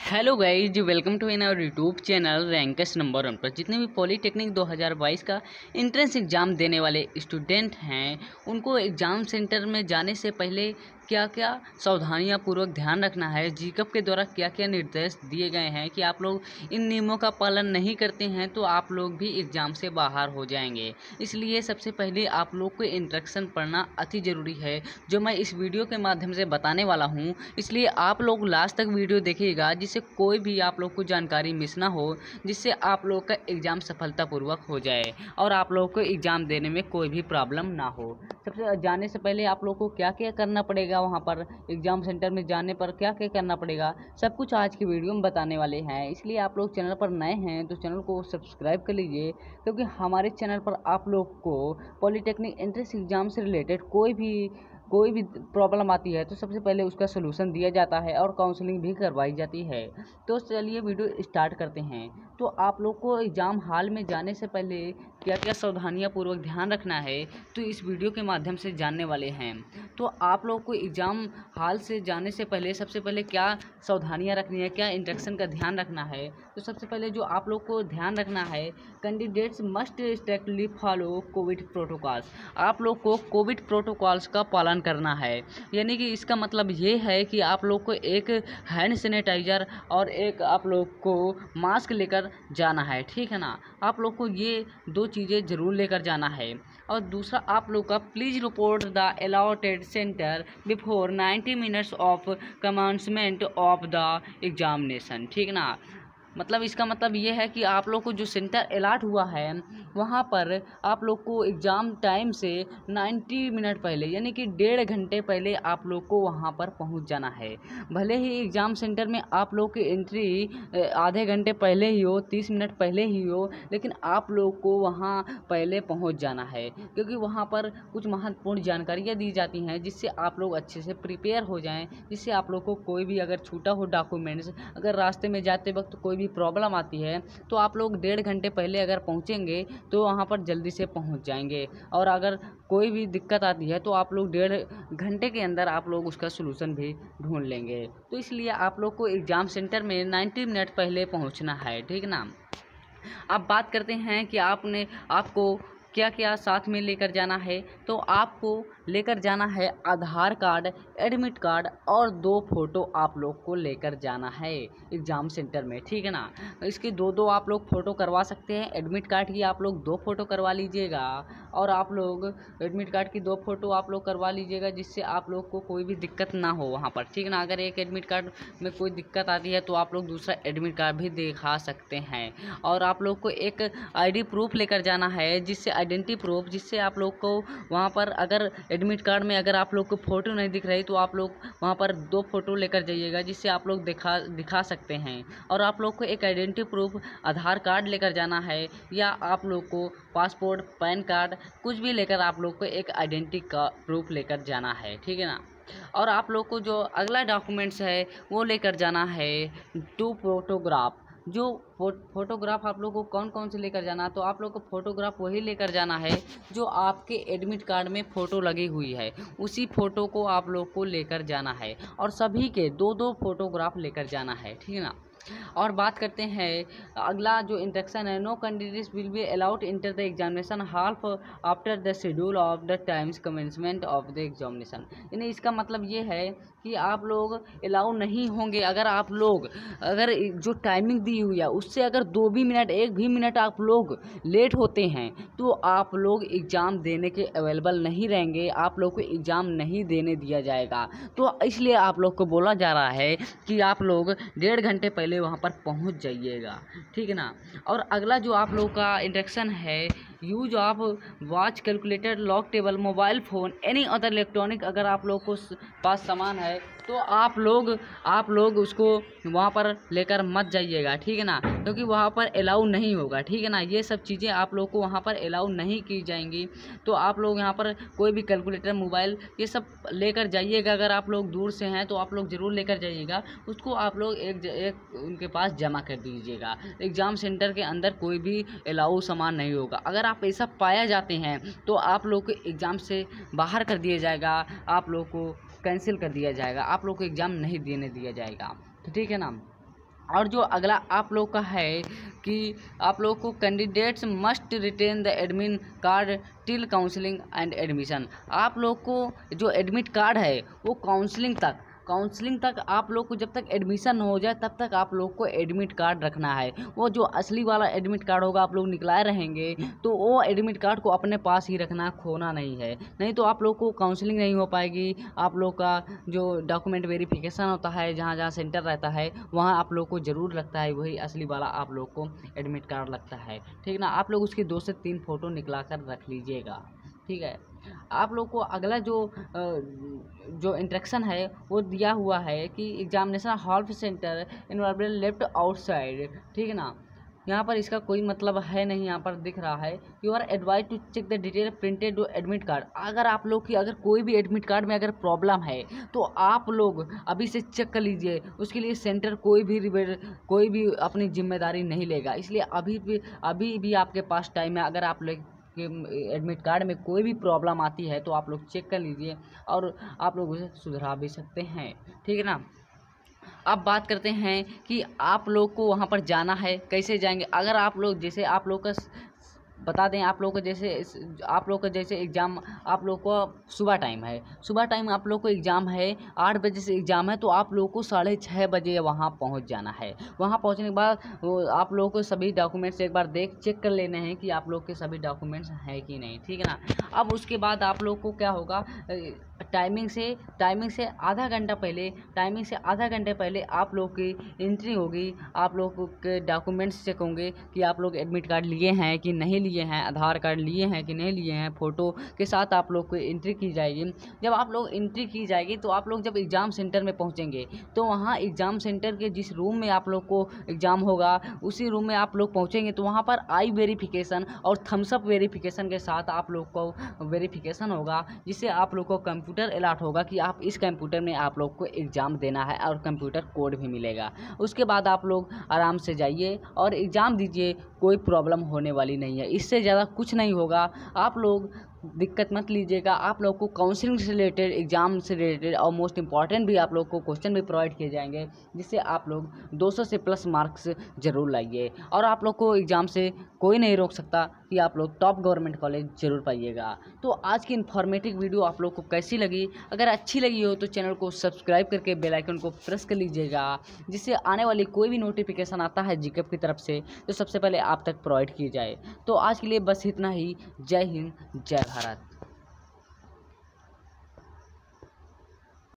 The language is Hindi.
Hello guys, welcome to in our YouTube channel Rankers number 1 पर। जितने भी पॉलीटेक्निक 2022 का एंट्रेंस एग्ज़ाम देने वाले स्टूडेंट हैं, उनको एग्ज़ाम सेंटर में जाने से पहले क्या क्या सावधानियां पूर्वक ध्यान रखना है, जीकप के द्वारा क्या क्या निर्देश दिए गए हैं कि आप लोग इन नियमों का पालन नहीं करते हैं तो आप लोग भी एग्ज़ाम से बाहर हो जाएंगे। इसलिए सबसे पहले आप लोग को इंस्ट्रक्शन पढ़ना अति ज़रूरी है, जो मैं इस वीडियो के माध्यम से बताने वाला हूँ। इसलिए आप लोग लास्ट तक वीडियो देखिएगा, जिससे कोई भी आप लोग को जानकारी मिस ना हो, जिससे आप लोग का एग्ज़ाम सफलतापूर्वक हो जाए और आप लोग को एग्ज़ाम देने में कोई भी प्रॉब्लम ना हो। सबसे जाने से पहले आप लोग को क्या क्या करना पड़ेगा, वहाँ पर एग्ज़ाम सेंटर में जाने पर क्या क्या करना पड़ेगा, सब कुछ आज की वीडियो में बताने वाले हैं। इसलिए आप लोग चैनल पर नए हैं तो चैनल को सब्सक्राइब कर लीजिए, क्योंकि हमारे चैनल पर आप लोग को पॉलीटेक्निक एंट्रेंस एग्ज़ाम से रिलेटेड कोई भी प्रॉब्लम आती है तो सबसे पहले उसका सलूशन दिया जाता है और काउंसलिंग भी करवाई जाती है। तो चलिए वीडियो स्टार्ट करते हैं। तो आप लोग को एग्ज़ाम हॉल में जाने से पहले क्या क्या सावधानियां पूर्वक ध्यान रखना है, तो इस वीडियो के माध्यम से जानने वाले हैं। तो आप लोग को एग्ज़ाम हॉल से जाने से पहले सबसे पहले क्या सावधानियां रखनी है, क्या इंस्ट्रक्शन का ध्यान रखना है। तो सबसे पहले जो आप लोग को ध्यान रखना है, candidates must strictly follow COVID protocols. आप लोग को कोविड प्रोटोकॉल्स का पालन करना है। यानी कि इसका मतलब ये है कि आप लोग को एक हैंड सैनिटाइज़र और एक आप लोग को मास्क लेकर जाना है, ठीक है ना। आप लोग को ये दो चीज़ें ज़रूर लेकर जाना है। और दूसरा, आप लोग का please report the allotted centre before 90 minutes of commencement of the examination, ठीक ना। मतलब इसका मतलब ये है कि आप लोग को जो सेंटर अलॉट हुआ है वहाँ पर आप लोग को एग्ज़ाम टाइम से 90 मिनट पहले, यानी कि 1.5 घंटे पहले आप लोग को वहाँ पर पहुँच जाना है। भले ही एग्ज़ाम सेंटर में आप लोग की एंट्री आधे घंटे पहले ही हो, 30 मिनट पहले ही हो, लेकिन आप लोग को वहाँ पहले पहुँच जाना है, क्योंकि वहाँ पर कुछ महत्वपूर्ण जानकारियाँ दी जाती हैं जिससे आप लोग अच्छे से प्रिपेयर हो जाएँ, जिससे आप लोग को कोई भी अगर छूटा हो डॉक्यूमेंट्स, अगर रास्ते में जाते वक्त कोई भी प्रॉब्लम आती है तो आप लोग 1.5 घंटे पहले अगर पहुंचेंगे तो वहां पर जल्दी से पहुंच जाएंगे। और अगर कोई भी दिक्कत आती है तो आप लोग 1.5 घंटे के अंदर आप लोग उसका सलूशन भी ढूंढ लेंगे। तो इसलिए आप लोग को एग्ज़ाम सेंटर में 90 मिनट पहले पहुंचना है, ठीक ना। अब बात करते हैं कि आपको क्या क्या साथ में लेकर जाना है। तो आपको लेकर जाना है आधार कार्ड, एडमिट कार्ड और 2 फ़ोटो आप लोग को लेकर जाना है एग्ज़ाम सेंटर में, ठीक है ना। इसके दो आप लोग फ़ोटो करवा सकते हैं। एडमिट कार्ड की आप लोग 2 फ़ोटो करवा लीजिएगा और आप लोग एडमिट कार्ड की 2 फ़ोटो आप लोग करवा लीजिएगा, जिससे आप लोग को कोई भी दिक्कत ना हो वहाँ पर, ठीक है ना। अगर एक एडमिट कार्ड में कोई दिक्कत आती है तो आप लोग दूसरा एडमिट कार्ड भी दिखा सकते हैं। और आप लोग को एक ID प्रूफ लेकर जाना है, जिससे आइडेंटिटी प्रूफ, जिससे आप लोग को वहाँ पर अगर एडमिट कार्ड में अगर आप लोग को फ़ोटो नहीं दिख रही तो आप लोग वहाँ पर 2 फ़ोटो लेकर जाइएगा, जिससे आप लोग दिखा सकते हैं। और आप लोग को एक आइडेंटिटी प्रूफ आधार कार्ड लेकर जाना है, या आप लोग को पासपोर्ट, पैन कार्ड कुछ भी लेकर आप लोग को एक आइडेंटिटी का प्रूफ लेकर जाना है, ठीक है ना। और आप लोग को जो अगला डॉक्यूमेंट्स है वो लेकर जाना है 2 फोटोग्राफ। जो फोटोग्राफ आप लोग को कौन कौन से लेकर जाना है, तो आप लोग को फोटोग्राफ वही लेकर जाना है जो आपके एडमिट कार्ड में फ़ोटो लगी हुई है, उसी फ़ोटो को आप लोग को लेकर जाना है। और सभी के 2-2 फोटोग्राफ लेकर जाना है, ठीक है ना। और बात करते हैं अगला जो इंस्ट्रक्शन है, no candidates will be allowed enter the examination hall after the schedule of the times commencement of the examination. यानी इसका मतलब ये है कि आप लोग अलाउ नहीं होंगे। अगर जो टाइमिंग दी हुई है उससे अगर 2 भी मिनट, 1 भी मिनट आप लोग लेट होते हैं तो आप लोग एग्ज़ाम देने के अवेलेबल नहीं रहेंगे, आप लोग को एग्ज़ाम नहीं देने दिया जाएगा। तो इसलिए आप लोग को बोला जा रहा है कि आप लोग 1.5 घंटे पहले वहाँ पर पहुँच जाइएगा, ठीक है ना। और अगला जो आप लोग का इंस्ट्रक्शन है, use of watch, calculator, log table, mobile phone, any other electronic, अगर आप लोग को पास सामान है तो आप लोग उसको वहाँ पर लेकर मत जाइएगा, ठीक है ना, क्योंकि वहाँ पर अलाउ नहीं होगा, ठीक है ना। ये सब चीज़ें आप लोग को वहाँ पर अलाउ नहीं की जाएंगी। तो आप लोग यहाँ पर कोई भी कैलकुलेटर, मोबाइल, ये सब लेकर जाइएगा। अगर आप लोग दूर से हैं तो आप लोग ज़रूर लेकर जाइएगा, उसको आप लोग एक उनके पास जमा कर दीजिएगा। एग्ज़ाम सेंटर के अंदर कोई भी अलाउ सामान नहीं होगा। अगर आप ऐसा पाया जाते हैं तो आप लोग को एग्ज़ाम से बाहर कर दिया जाएगा, आप लोग को कैंसिल कर दिया जाएगा, आप लोग को एग्ज़ाम नहीं देने दिया जाएगा, तो ठीक है ना। और जो अगला आप लोग का है कि आप लोग को candidates must retain the admin card till counselling and admission. आप लोग को जो एडमिट कार्ड है वो काउंसलिंग तक आप लोग को, जब तक एडमिशन हो जाए तब तक आप लोग को एडमिट कार्ड रखना है। वो जो असली वाला एडमिट कार्ड होगा आप लोग निकलाए रहेंगे तो वो एडमिट कार्ड को अपने पास ही रखना, खोना नहीं है, नहीं तो आप लोग को काउंसलिंग नहीं हो पाएगी। आप लोग का जो डॉक्यूमेंट वेरिफिकेशन होता है, जहाँ जहाँ सेंटर रहता है वहाँ आप लोग को ज़रूर लगता है वही असली वाला आप लोग को एडमिट कार्ड लगता है, ठीक ना। आप लोग उसकी 2 से 3 फ़ोटो निकला कर रख लीजिएगा, ठीक है। आप लोग को अगला जो इंस्ट्रक्शन है वो दिया हुआ है कि examination hall centre involve left outside, ठीक है ना। यहाँ पर इसका कोई मतलब है नहीं, यहाँ पर दिख रहा है you are advise to check the detail printed admit card. अगर आप लोग की अगर कोई भी एडमिट कार्ड में अगर प्रॉब्लम है तो आप लोग अभी से चेक कर लीजिए। उसके लिए सेंटर कोई भी अपनी जिम्मेदारी नहीं लेगा, इसलिए अभी भी आपके पास टाइम है। अगर आप लोग के एडमिट कार्ड में कोई भी प्रॉब्लम आती है तो आप लोग चेक कर लीजिए और आप लोग उसे सुधरा भी सकते हैं, ठीक है ना। अब बात करते हैं कि आप लोग को वहाँ पर जाना है, कैसे जाएंगे। अगर आप लोग जैसे आप लोग का बता दें, आप लोग का जैसे एग्ज़ाम आप लोग को सुबह टाइम आप लोग को एग्ज़ाम है, 8 बजे से एग्ज़ाम है, तो आप लोग को 6:30 बजे वहाँ पहुँच जाना है। वहाँ पहुँचने के बाद आप लोग को सभी डॉक्यूमेंट्स एक बार चेक कर लेने हैं कि आप लोग के सभी डॉक्यूमेंट्स हैं कि नहीं, ठीक है ना। अब उसके बाद आप लोग को क्या होगा, टाइमिंग से आधा घंटा पहले आप लोग की एंट्री होगी। आप लोग के डॉक्यूमेंट्स चेक होंगे कि आप लोग एडमिट कार्ड लिए हैं कि नहीं लिए हैं, आधार कार्ड लिए हैं कि नहीं लिए हैं, फ़ोटो के साथ आप लोग को एंट्री की जाएगी। जब आप लोग एंट्री की जाएगी तो आप लोग जब एग्ज़ाम सेंटर में पहुंचेंगे तो वहां एग्ज़ाम सेंटर के जिस रूम में आप लोग को एग्ज़ाम होगा उसी रूम में आप लोग पहुंचेंगे तो वहां पर आई वेरिफिकेशन और थम्सअप वेरिफिकेशन के साथ आप लोग को वेरिफिकेशन होगा, जिससे आप लोग को कंप्यूटर अलॉट होगा कि आप इस कंप्यूटर में आप लोग को एग्ज़ाम देना है और कंप्यूटर कोड भी मिलेगा। उसके बाद आप लोग आराम से जाइए और एग्ज़ाम दीजिए, कोई प्रॉब्लम होने वाली नहीं है, इससे ज़्यादा कुछ नहीं होगा। आप लोग दिक्कत मत लीजिएगा। आप लोग को काउंसलिंग से रिलेटेड, एग्ज़ाम से रिलेटेड और मोस्ट इंपॉर्टेंट भी आप लोग को क्वेश्चन भी प्रोवाइड किए जाएंगे, जिससे आप लोग 200 से प्लस मार्क्स ज़रूर लाइए। और आप लोग को एग्ज़ाम से कोई नहीं रोक सकता कि आप लोग टॉप गवर्नमेंट कॉलेज ज़रूर पाइएगा। तो आज की इन्फॉर्मेटिव वीडियो आप लोग को कैसी लगी? अगर अच्छी लगी हो तो चैनल को सब्सक्राइब करके बेल आइकन को प्रेस कर लीजिएगा, जिससे आने वाली कोई भी नोटिफिकेशन आता है जीकेप की तरफ से तो सबसे पहले आप तक प्रोवाइड की जाए। तो आज के लिए बस इतना ही। जय हिंद, जय भारत।